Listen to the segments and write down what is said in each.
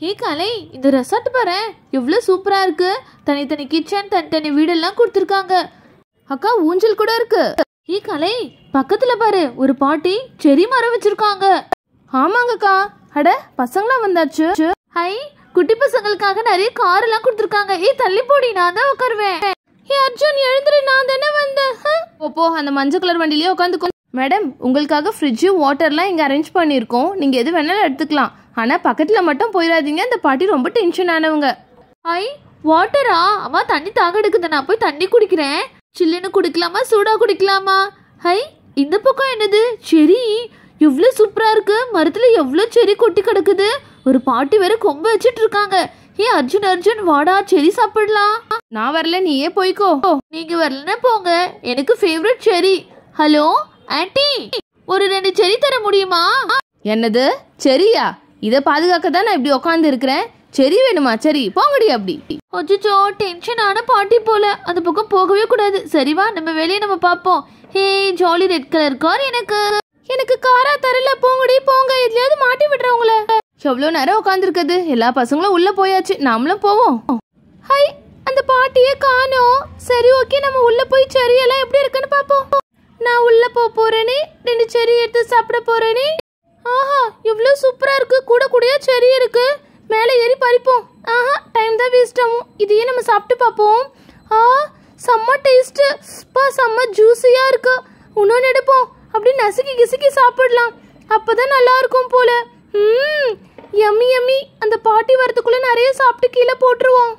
ஏ கலை, இந்த ரெசார்ட் பாரு எவ்வளோ சூப்பராக இருக்கு. தனித்தனி கிச்சன், தனித்தனி வீடெல்லாம் கொடுத்துருக்காங்க. அக்கா, ஊஞ்சல் கூட இருக்கு. ஏ கலை, பக்கத்துல பாரு ஒரு பாட்டி செரி மரம் வச்சிருக்காங்க. ஆமாங்கக்கா. அட, பசங்களாம் வந்தாச்சு. ஹை, குட்டி பசங்களுக்காக நிறைய கார் எல்லாம் கொடுத்துருக்காங்க. ஏ தள்ளி போடி, நான் தான் உட்காருவேன். ஏ அர்ஜுன், எழுந்துரு, நான் தானே வந்தேன். போ, அந்த மஞ்சள் கலர் வண்டிலேயே உட்காந்துக்கோ. மேடம், உங்களுக்காக ஃப்ரிட்ஜு, வாட்டர்லாம் இங்கே அரேஞ்ச் பண்ணியிருக்கோம். நீங்கள் எது வேணாலும் எடுத்துக்கலாம். ஆனால் பக்கத்தில் மட்டும் போயிடாதீங்க, அந்த பாட்டி ரொம்ப டென்ஷன் ஆனவங்க. ஐ, வாட்டரா? அம்மா, தண்ணி தாக எடுக்குது, நான் போய் தண்ணி குடிக்கிறேன். சில்லுன்னு குடிக்கலாமா, சூடாக குடிக்கலாமா? ஹை, இந்த பக்கம் என்னது? செரி எவ்வளோ சூப்பராக இருக்கு. மரத்தில் எவ்வளோ செரி கொட்டி கிடக்குது. ஒரு பாட்டி வேற கொம்பு வச்சுட்டு இருக்காங்க. ஏ அர்ஜுன், அர்ஜுன் வாடா, செரி சாப்பிடலாம். நான் வரல, நீயே போய்க்கோ. நீங்க வரலன்னா போங்க, எனக்கு ஃபேவரட் செரி. ஹலோ ஆன்ட்டி, ஒரு 2 செரி தர முடியுமா? என்னது செரியா? இதை பாதுகாக்க தான் நான் இப்படி உட்காந்து இருக்கிறேன். செரி வேணுமா? சரி போங்கடி. அப்படி அச்சோ, டென்ஷன் ஆன பாட்டி போல. அந்த பக்கம் போகவே கூடாது. சரிவா, நம்ம வேலையை நம்ம பார்ப்போம். Hey jolly red colour car. எனக்கு காரா தரல. போங்கடி போங்க, எதுலயாவது மாட்டி விடுறவங்கள. எவ்வளோ நேரம் உட்காந்துருக்குது. எல்லா பசங்களும் உள்ள போயாச்சு, நாமளும் போவோம். ஹை, அந்த பாட்டியே காணோம். சரி ஓகே, நம்ம உள்ள போய் செரி எல்லாம் எப்படி இருக்குன்னு பார்ப்போம். நான் உள்ள போறேனே, 2 செரி எடுத்து சாப்பிட போறேனே. ஆஹா, எவ்வளோ சூப்பரா இருக்கு. கூட கூடயா செரி இருக்கு. மேலே ஏறி பறிப்போம். ஆஹா, டைம் தான் வேஸ்ட் ஆகும். இதையே நம்ம சாப்பிட்டு பார்ப்போம். செம்ம டேஸ்ட். செம்ம ஜூஸியா இருக்கு. இன்னொன்று எடுப்போம். அப்படி நசுக்கி கிசுக்கி சாப்பிடலாம். அப்பதான் நல்லா இருக்கும் போல. Yummy yummy. அந்த பாட்டி வரதுக்குள்ள நிறைய சாப்பிட்டு கீழே போட்டுருவோம்.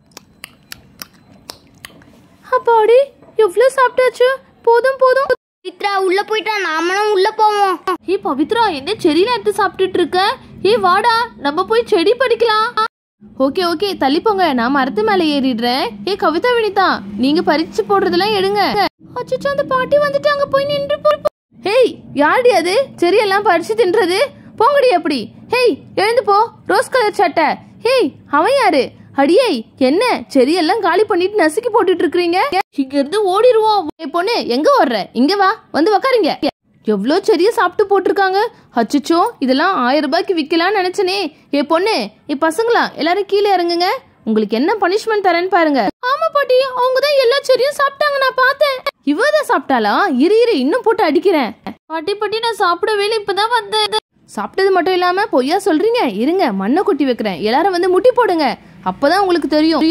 அப்பாடி, எவ்வளோ சாப்பிட்டாச்சு. போதும் போதும். பவித்ரா உள்ள போயிட்டா, நாமளும் உள்ள போவோம். ஏ பவித்ரா, என்ன செடியில எடுத்து சாப்பிட்டுட்டு இருக்க? ஏ வாடா, நம்ம போய் செடி பறிக்கலாம். ஓகே ஓகே, தள்ளி போங்க, நான் மரத்து மேல ஏறிடுறேன். ஏ கவிதா, வினிதா, நீங்க பறிச்சு போடுறதெல்லாம் எடுங்க. அச்சோ, அந்த பாட்டி வந்துட்டாங்க, போய் நின்று போ. ஹேய், யாருடி அது செரியெல்லாம் பறிச்சு தின்றது? போங்கடி அப்படி. ஹேய், எழுந்து போ, ரோஸ் கலர் சட்டை. ஹேய், அவன் யாரு? அடியே, என்ன செரியெல்லாம் காலி பண்ணிட்டு நசுக்கி போட்டுட்டு இருக்கீங்க? இங்க இருந்து ஓடிடுவோம். ஏ பொண்ணு, எங்க ஓடுற? இங்க வா, வந்து உக்காருங்க. எவ்வளோ செரிய சாப்பிட்டு போட்டிருக்காங்க. அச்சோ, இதெல்லாம் 1000 ரூபாய்க்கு விற்கலான்னு நினைச்சனே. ஏ பொண்ணு, ஏ பசங்களா, எல்லாரும் கீழே இறங்குங்க. உங்களுக்கு என்ன பனிஷ்மெண்ட் தரேன்னு பாருங்க. ஆமா பாட்டி, அவங்க தான் எல்லா செரியும் சாப்பிட்டாங்க, நான் பார்த்தேன். இவதான் சாப்பிட்டாளா? இரு இன்னும் போட்டு அடிக்கிறேன். பாட்டி, நான் சாப்பிடவே இல்லை, இப்பதான் வந்தேன். சாப்பிட்டது மட்டும் இல்லாம பொய்யா சொல்றீங்க. இருங்க, மண்ணை கொட்டி வைக்கிறேன். எல்லாரும் வந்து முட்டி போடுங்க, அப்பதான் உங்களுக்கு தெரியும்.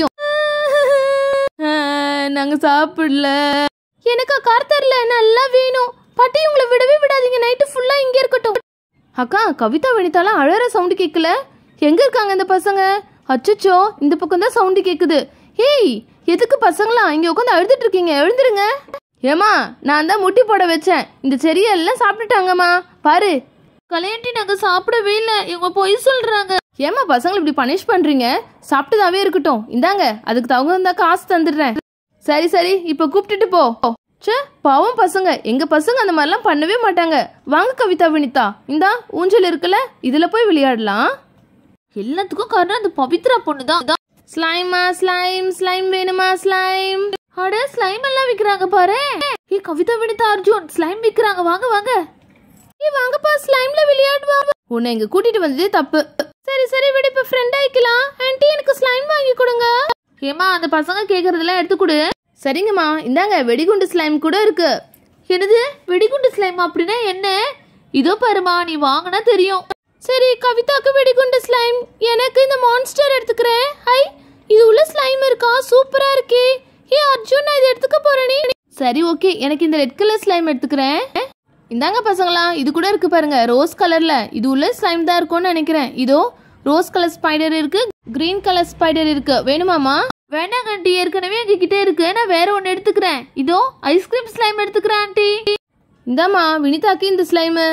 நாங்க சாப்பிடல. எனக்கு கார் தரல, நல்லா வேணும். பாட்டி, உங்களை விடவே விடாதீங்க, நைட்டு ஃபுல்லா இங்க இருக்கட்டும். அக்கா, கவிதா வினிதாலாம் அழற சவுண்டு கேட்கல. எங்க இருக்காங்க இந்த பசங்க? அச்சோ, இந்த பக்கம் தான் சவுண்டு கேக்குது. ஏய், எதுக்கு பசங்களா இங்க உட்காந்து அழுதுட்டு இருக்கீங்க? எழுந்துருங்க. ஏமா, நான் தான் முட்டி போட வச்சேன். இந்த செடியெல்லாம் சாப்பிட்டுட்டாங்கம்மா, பாரு. கல்யாண்டி, நாங்க சாப்பிடவே இல்லை, இவங்க பொய் சொல்றாங்க. ஏமா பசங்களை இப்படி பனிஷ் பண்றீங்க? சாப்பிட்டுதாவே இருக்கட்டும். இந்தாங்க, அதுக்கு தகுந்த காசு தந்துடுறேன். சரி, இப்ப கூப்பிட்டுட்டு போ. சே, பாவம் பசங்க. எங்க பசங்க அந்த மாதிரிலாம் பண்ணவே மாட்டாங்க. வாங்க கவிதா, வினிதா, இந்தா ஊஞ்சல் இருக்குல்ல, இதுல போய் விளையாடலாம். எல்லாத்துக்கும் காரணம் அந்த பவித்ரா பொண்ணு தான். ஸ்லைமா, ஸ்லைம் வேணுமா? ஸ்லைம். அட, ஸ்லைம் எல்லாம் விக்கிறாங்க பாரு. ஏ கவிதா, வினிதா, அர்ஜுன், ஸ்லைம் விக்கிறாங்க. வாங்க வாங்கப்பா, ஸ்லைம்ல விளையாடுவாங்க. உன்னை இங்க கூட்டிட்டு வந்ததே தப்பு. சரி விடு, இப்ப ஃப்ரெண்ட் ஆயிக்கலாம். ஆன்ட்டி, எனக்கு ஸ்லைம் வாங்கி கொடுங்க. ஏமா, அந்த பசங்க கேக்குறதெல்லாம் எடுத்து கொடு. சரிங்கம்மா, இந்தாங்க, வெடிகுண்டு ஸ்லைம் கூட இருக்கு. என்னது வெடிகுண்டு ஸ்லைம்? அப்படின்னா என்ன? இதோ பாருமா, நீ வாங்கினா தெரியும். சரி, கவிதாக்கு வெடிகுண்டு ஸ்லைம், எனக்கு இந்த மான்ஸ்டர் எடுத்துக்கிறேன். ஹை, இது உள்ள ஸ்லைம் இருக்கா? சூப்பரா இருக்கே. ஏ அர்ஜுன், நான் இதை எடுத்துக்க போறேனே. சரி ஓகே, எனக்கு இந்த ரெட் கலர் ஸ்லைம் எடுத்துக்கிறேன். இந்தாங்க பசங்களா, இது கூட இருக்கு பாருங்க, ரோஸ் கலர்ல. இது உள்ள ஸ்லைம் தான் இருக்கும்னு நினைக்கிறேன். இதோ ரோஸ் கலர் ஸ்பைடர் இருக்கு, கிரீன் கலர் ஸ்பைடர் இருக்கு. வேணுமாமா? வேண்டாங்க ஆண்டி, ஏற்கனவே எங்ககிட்ட இருக்கு. நான் வேற ஒன்னு எடுத்துக்கிறேன். இதோ ஐஸ்கிரீம் ஸ்லைம் எடுத்துக்கிறேன் ஆண்டி. இந்தாமா, வினிதாக்கு இந்த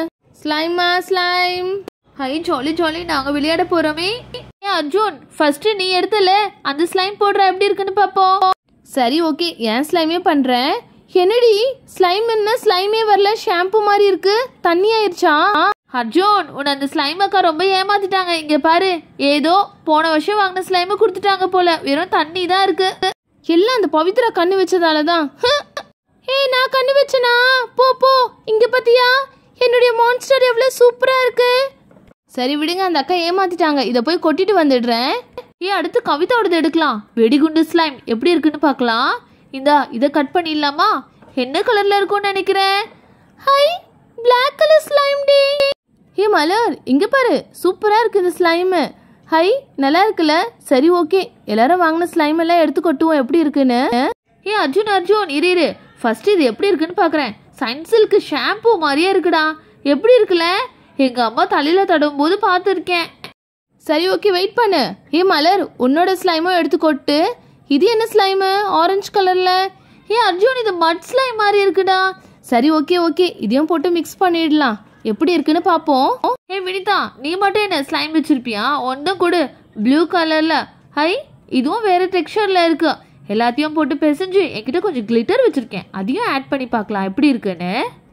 ஸ்லைம். ஹை, ஜாலி, நாங்க விளையாட போறோமே. அர்ஜுன், ஃபர்ஸ்ட் நீ எடுத்தல, அந்த ஸ்லைம் போடுற எப்படி இருக்குன்னு பாப்போம். சரி ஓகே, என் ஸ்லைமே பண்றேன். என்னடி ஸ்லைம்? என்ன ஸ்லைமே வரல, ஷாம்பு மாதிரி இருக்கு. தண்ணி ஆயிருச்சா? அர்ஜுன், உன்னை அந்த ஸ்லைம் அக்கா ரொம்ப ஏமாத்திட்டாங்க. இங்க பாரு, ஏதோ போன வருஷம் வாங்கின ஸ்லைம் கொடுத்துட்டாங்க போல. வெறும் தண்ணி தான் இருக்கு. எல்லாம் அந்த பவித்ரா கண்ணு வச்சதாலதான். ஏய், நான் கண்ணு வச்சனா? போ, இங்க பாத்தியா என்னுடைய மான்ஸ்டர் எவ்வளவு சூப்பரா இருக்கு. சரி விடுங்க, அந்த அக்கா ஏமாத்திட்டாங்க. இதை போய் கொட்டிட்டு வந்துடுறேன். அடுத்து கவிதாவோடது எடுக்கலாம். வெடிகுண்டு ஸ்லைம் எப்படி இருக்குன்னு பார்க்கலாம். இதை கட் பண்ணிடலாமா? என்ன கலர்ல இருக்கும்னு நினைக்கிறேன். ஹை, பிளாக் கலர் ஸ்லைம் டே. மலர் இங்க பாரு, சூப்பரா இருக்கு இந்த ஸ்லைமு. ஹை, நல்லா இருக்குல்ல? சரி ஓகே, எல்லாரும் வாங்கின ஸ்லைம் எல்லாம் எடுத்து கொட்டுவோம் எப்படி இருக்குன்னு. அர்ஜுன் இரு, ஃபர்ஸ்ட் இது எப்படி இருக்குன்னு பாக்குறேன். சன்சில்க் ஷாம்பு மாதிரியே இருக்குடா. எப்படி இருக்குல்ல? எங்க அம்மா தலையில தடவும் போது பார்த்துருக்கேன். சரி ஓகே, வெயிட் பண்ணு. மலர், உன்னோட ஸ்லைமும் எடுத்து கொட்டு. இது என்ன ஸ்லைமு? ஆரஞ்சு கலர்ல. அர்ஜுன், இது மட் ஸ்லைம் மாதிரி இருக்குடா. சரி ஓகே, இதையும் போட்டு மிக்ஸ் பண்ணிடலாம். எப்படி இருக்குன்னு பாப்போம். வினிதா, நீ மட்டும் என்ன ஸ்லைம் வச்சிருப்பியா? ஒன்றும் கொடு, ப்ளூ கலர்ல. ஹை, இதுவும் வேற டெக்ஸ்சர்ல இருக்கு. எல்லாத்தையும் போட்டு பிசைஞ்சு என்கிட்ட கொஞ்சம் கிளிட்டர் வச்சிருக்கேன், அதையும் ஆட் பண்ணி பார்க்கலாம் எப்படி இருக்குன்னு.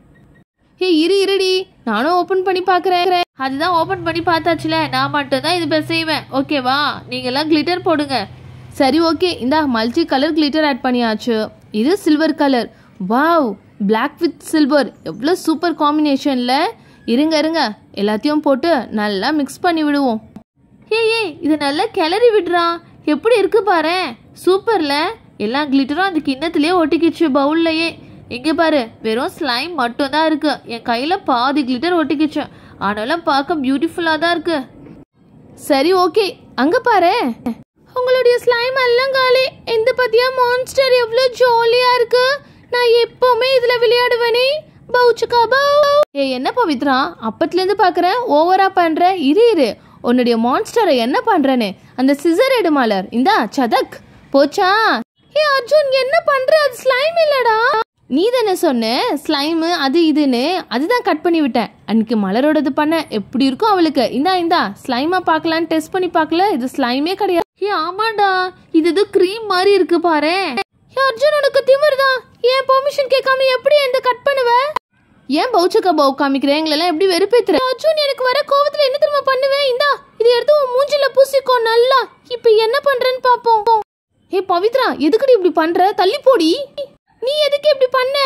இருடி, நானும் ஓபன் பண்ணி பாக்குறேன். அதுதான் ஓபன் பண்ணி பார்த்தாச்சுல, நான் மட்டும் தான் இது செய்வேன். ஓகேவா? நீங்க எல்லாம் கிளிட்டர் போடுங்க. சரி ஓகே, இந்த மல்டி கலர் கிளிட்டர் ஆட் பண்ணியாச்சு. இது silver colour. Wow, black with silver, எவ்வளோ சூப்பர் காம்பினேஷன்ல. இருங்க, எல்லாத்தையும் போட்டு நல்லா மிக்ஸ் பண்ணி விடுவோம். இது நல்லா கிளறி விடுறா. எப்படி இருக்கு பாரு, சூப்பர்ல. எல்லா கிளிட்டரும் அந்த கிண்ணத்திலேயே ஒட்டிக்கிச்சு பவுல்லையே. இங்க பாரு, வெறும் ஸ்லைம் மட்டும் தான் இருக்கு. என் கையில பாதி கிளிட்டர் ஒட்டிக்கிச்சு. ஆனாலும் பார்க்க பியூட்டிஃபுல்லா தான் இருக்கு. சரி ஓகே, அங்க பாரு, உங்களுடைய ஸ்லைம் எல்லாம் காலி. இந்த பத்தியா மான்ஸ்டர் எவ்வளோ ஜாலியா இருக்கு. நான் எப்பவுமே இதுல விளையாடுவேனே. பவுச்சுக்கா பவு. என்ன பவித்ரா, அப்பத்துல இருந்து பாக்குறேன் ஓவரா பண்ற. இரு, உன்னுடைய மான்ஸ்டரை என்ன பண்றேன்னு அந்த சிசர் எடு மலர். இந்தா சதக் போச்சா. அர்ஜுன், என்ன பண்ற? அது ஸ்லைம் இல்லடா. நீ தானே சொன்ன ஸ்லைமு அது இதுன்னு. அதுதான் கட் பண்ணி விட்டேன். அன்னைக்கு மலரோடது பண்ண எப்படி இருக்கும் அவளுக்கு. இந்தா ஸ்லைமா பார்க்கலான்னு டெஸ்ட் பண்ணி பார்க்கல. இது ஸ்லைமே கிடையாது. ஆமாண்டா, இது கிரீம் மாதிரி இருக்கு பாரு. அர்ஜுன், உனக்கு திமிருதான். ஏன் பெர்மிஷன் கேட்காம எப்படி இந்த கட் பண்ணுவ? ஏன் பவுச்சக்கா பவு காமிக்கிறேன்? எங்களெல்லாம் எப்படி வெறுப்பேத்துற? அர்ஜுன், எனக்கு வர கோவத்துல என்ன தெரியுமா பண்ணுவேன்? இது எடுத்து உன் மூஞ்சில பூசிக்கோ நல்லா. இப்ப என்ன பண்றேன்னு பாப்போம். பவித்ரா, எதுக்குடி இப்படி பண்ற? தள்ளி போடி. நீ எதுக்கு இப்படி பண்ண?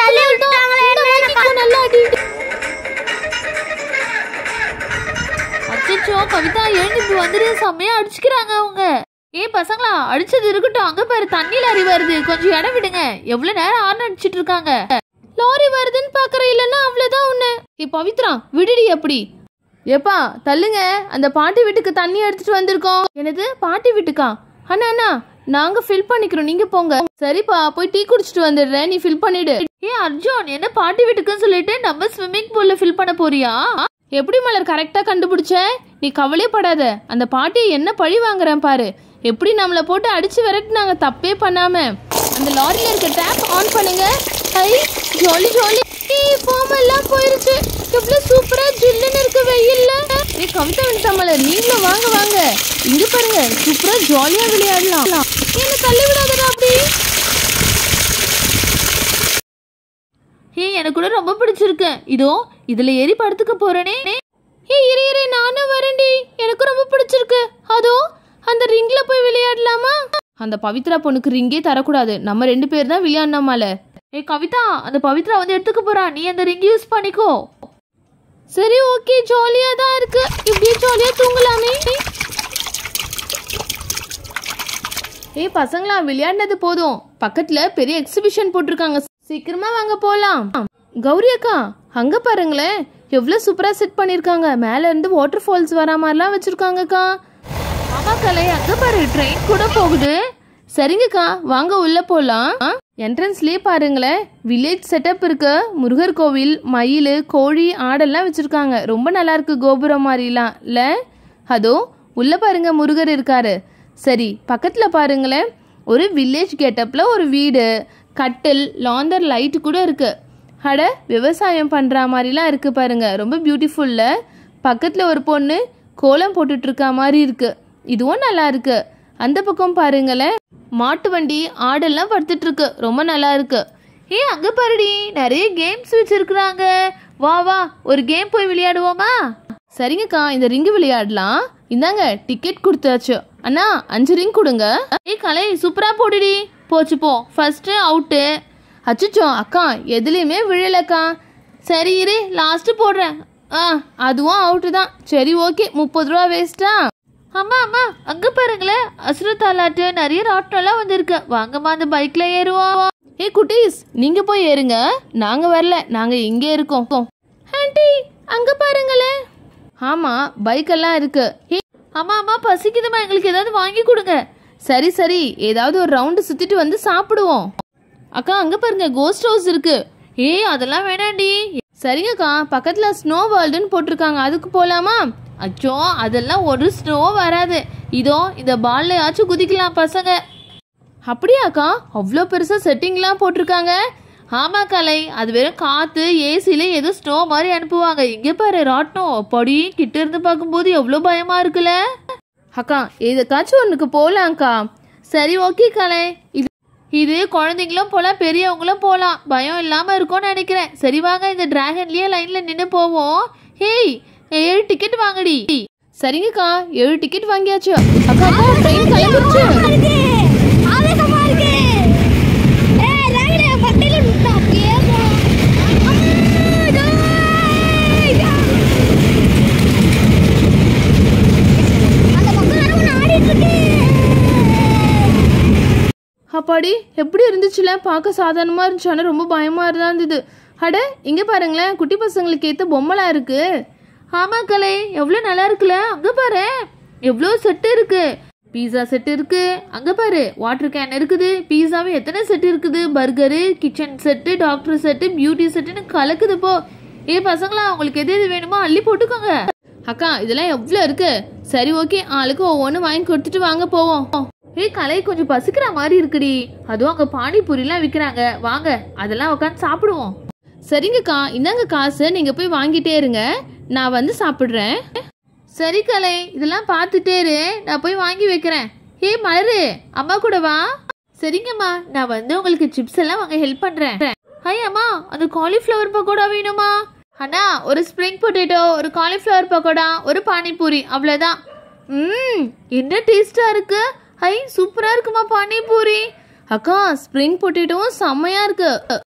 அச்சோ, கவிதா எழுந்து இப்படி வந்துரு. செம்மையா அடிச்சுக்கிறாங்க அவங்க. பசங்களா, அடிச்சது இருக்கட்டும். அங்க பாரு, தண்ணி லாரி வருது, கொஞ்சம் இடம் விடுங்க. எவ்வளவு நேரம் ஆர்ன் அடிச்சிட்டு இருக்காங்க. லாரி வருதுன்னு பாக்குற, இல்லன்னா அவ்வளவுதான் உன்ன. பவித்ரா, விடுடி. அப்படி ஏப்பா தள்ளுங்க. அந்த பாட்டி வீட்டுக்கு தண்ணி எடுத்துட்டு வந்திருக்கோம். என்னது, பாட்டி வீட்டுக்கா? அண்ணா, நாங்க ஃபில் பண்ணிக்கிறோம், நீங்க போங்க. சரிப்பா, போய் டீ குடிச்சிட்டு வந்துடுறேன், நீ ஃபில் பண்ணிடு. அர்ஜுன், என்ன பாட்டி வீட்டுக்குன்னு சொல்லிட்டு நம்ம ஸ்விம்மிங் பூல்ல ஃபில் பண்ண போறியா? எப்படி மலர் கரெக்டா கண்டுபிடிச்ச? நீ கவலைப்படாத. அந்த பாட்டியை என்ன பழி வாங்குறேன் பாரு. எப்படி நம்மளை போட்டு அடிச்சு விரட்டு. நாங்க தப்பே பண்ணாம. அந்த லாரியில இருக்க டேப் ஆன் பண்ணுங்க. ஐ, ஜாலி. ஃபார்ம் எல்லாம் போயிருச்சு. எவ்வளவு சூப்பரா ஜில்லுன்னு இருக்கு வெயில்ல. கவிதா வனிதா மலர், நீங்களும் வாங்க. இங்க பாருங்க, சூப்பரா ஜாலியா விளையாடலாம். என்ன தள்ளி விடாதடா அப்படி. எனக்கு கூட ரொம்ப பிடிச்சிருக்கு. இதுல ஏறி படுத்துக்க போறேனே. இரு, நானும் வரேன்டி. எனக்கு ரொம்ப பிடிச்சிருக்கு. அந்த ரிங்ல போய் விளையாடலாமா? அந்த பவித்ரா பொண்ணுக்கு ரிங்கே தரக்கூடாது. நம்ம 2 பேர் தான் விளையாடணுமால. கவிதா, அந்த பவித்ரா வந்து எடுத்துக்க போறா. நீ அந்த ரிங் யூஸ் பண்ணிக்கோ. சரி ஓகே, ஜாலியா தான் இருக்கு. இப்படியே ஜாலியா தூங்கலாமே. பசங்களா, விளையாடினது போதும். பக்கத்துல பெரிய எக்ஸிபிஷன் போட்டிருக்காங்க. சீக்கிரமா வாங்க போலாம். கௌரி அக்கா, அங்க பாருங்களேன், எவ்வளவு சூப்பரா செட் பண்ணிருக்காங்க. மேல இருந்து வாட்டர் ஃபால்ஸ் வர மாதிரிலாம் வச்சிருக்காங்கக்கா. ஆமா கலை, அங்க பாரு, ட்ரெயின் கூட போகுது. சரிங்கக்கா, வாங்க உள்ள போலாம். என்ட்ரன்ஸ்லயே பாருங்களேன், வில்லேஜ் செட்டப் இருக்கு. முருகர் கோவில், மயில், கோழி, ஆடெல்லாம் வச்சிருக்காங்க. ரொம்ப நல்லா இருக்கு. கோபுரம் மாதிரிலாம் இல்ல? உள்ள பாருங்க, முருகர் இருக்காரு. சரி, பக்கத்துல பாருங்களேன், ஒரு வில்லேஜ் கெட்டப்ல ஒரு வீடு, கட்டில், லாந்தர் லைட் கூட இருக்கு. விவசாயம் பண்ற மாதிரிலாம் இருக்கு பாருங்க. ரொம்ப பியூட்டிஃபுல்ல. பக்கத்துல ஒரு பொண்ணு கோலம் போட்டுட்டு இருக்க மாதிரி இருக்கு. இதுவும் நல்லா இருக்கு. அந்த பக்கம் பாருங்களேன், மாட்டு வண்டி, ஆடெல்லாம் படுத்துட்டு இருக்கு. ரொம்ப நல்லா இருக்கு. அங்க பாருடி, நிறைய கேம்ஸ் வச்சிருக்காங்க. வா ஒரு கேம் போய் விளையாடுவோமா? சரிங்கக்கா, இந்த ரிங்கு விளையாடலாம். இந்தாங்க, டிக்கெட் கொடுத்தாச்சு. அண்ணா, 5 ரிங் கொடுங்க. கலை, சூப்பரா போடுடி. போச்சு போ, ஃபர்ஸ்ட் அவுட்டு. அச்சுச்சோ அக்கா, எதுலையுமே விழலக்கா. சரி இரு, லாஸ்ட் போடுறேன். அதுவும் அவுட்டு தான். சரி ஓகே, 30 ரூபா வேஸ்டா? அம்மா அம்மா அங்க பாருங்களேன், அசுரத்தாலாட்டு நிறைய ராட்டம்லாம் வந்திருக்கு. வாங்கம்மா அந்த பைக்ல ஏறுவோம். குட்டீஸ் நீங்க போய் ஏறுங்க, நாங்க வரல, நாங்க இங்கே இருக்கோம். ஆண்டி அங்க பாருங்களேன். ஆமா பைக்கெல்லாம் இருக்கு. அம்மா அம்மா பசிக்குதுமா, எங்களுக்கு ஏதாவது வாங்கி கொடுங்க. சரி சரி, ஏதாவது ஒரு ரவுண்டு சுத்திட்டு வந்து சாப்பிடுவோம். அக்கா அங்க பாருங்க, கோஸ்ட் ஹவுஸ் இருக்கு. அதெல்லாம் வேணாண்டி. சரிங்கக்கா, பக்கத்துல ஸ்னோ வேர்ல்டுன்னு போட்டிருக்காங்க, அதுக்கு போலாமா? அச்சோ அதெல்லாம் ஒரு ஸ்னோ வராது. இதோ இந்த பால்லையாச்சும் குதிக்கலாம் பசங்க. அப்படியாக்கா, அவ்வளோ பெருசா செட்டிங்லாம் போட்டிருக்காங்க. ஆமா கலை, அது வெறும் காத்து ஏசில ஏதோ ஸ்னோ மாதிரி அனுப்புவாங்க. இங்க பாரு ராட்னம், படி கிட்ட இருந்து பார்க்கும்போது எவ்வளோ பயமா இருக்குல்ல. அக்கா எதுக்காச்சும் ஒன்றுக்கு போகலாம்க்கா. சரி ஓகே கலை, இது குழந்தைங்களும் போகலாம் பெரியவங்களும் போகலாம், பயம் இல்லாமல் இருக்கும்னு நினைக்கிறேன். சரி வாங்க இந்த டிராகன்லேயே லைனில் நின்று போவோம். 7 டிக்கெட் வாங்கடி. சரிங்கக்கா 7 டிக்கெட் வாங்கியாச்சு. அக்கா ட்ரெயின் கிளம்பிடுச்சு. அப்பாடி எப்படி இருந்துச்சுல, பார்க்க சாதாரணமாக இருந்துச்சு, ஆனால் ரொம்ப பயமாக தான் இருந்தது. அட இங்கே பாருங்களேன், குட்டி பசங்களுக்கு ஏற்ற பொம்மைலாம் இருக்கு. ஆமா கலை, எவ்வளோ நல்லா இருக்குல்ல. அங்கே பாரு எவ்வளோ செட்டு இருக்கு. பீஸா செட்டு இருக்கு. அங்கே பாரு வாட்டர் கேன் இருக்குது. பீஸாவே எத்தனை செட்டு இருக்குது. Burger, kitchen set, doctor set, beauty செட்டுன்னு கலக்குது போ. பசங்களா உங்களுக்கு எது எது வேணுமோ அள்ளி போட்டுக்கோங்க. அக்கா இதெல்லாம் எவ்வளோ இருக்கு. சரி ஓகே, ஆளுக்கு ஒவ்வொன்று வாங்கி கொடுத்துட்டு வாங்க போவோம். கலை கொஞ்சம் பசிக்கிற மாதிரி இருக்குடி. அதுவும் அங்கே பானிபூரிலாம் விற்கிறாங்க, வாங்க அதெல்லாம் உட்காந்து சாப்பிடுவோம். சரிங்கக்கா இந்தாங்க காசு, நீங்கள் போய் வாங்கிட்டே இருங்க, நான் வந்து சாப்பிட்றேன். சரி கலை, இதெல்லாம் பார்த்துட்டே இரு, நான் போய் வாங்கி வைக்கிறேன். மலரு அம்மா கூட வா. சரிங்கம்மா, நான் வந்து உங்களுக்கு சிப்ஸ் எல்லாம் வாங்க ஹெல்ப் பண்ணுறேன். அம்மா அந்த காலிஃப்ளவர் பக்கோடா வேணுமா? அண்ணா ஒரு ஸ்ப்ரிங் பொட்டேட்டோ, ஒரு காலிஃப்ளவர் பக்கோடா, ஒரு பானிபூரி, அவ்வளோதான். என்ன டேஸ்டா இருக்கு. சூப்பரா இருக்குமா பானிபூரி. அக்கா ஸ்ப்ரிங் பொட்டேட்டோவும் செம்மையா இருக்கு.